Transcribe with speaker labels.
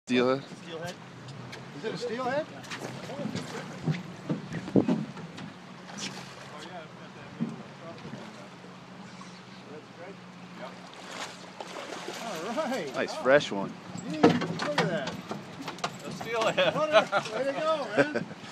Speaker 1: Steelhead?
Speaker 2: Steelhead. Is it a steelhead? All right.
Speaker 1: Nice fresh one.
Speaker 2: Jeez, look at that.
Speaker 3: A steelhead.
Speaker 2: Way to go, man.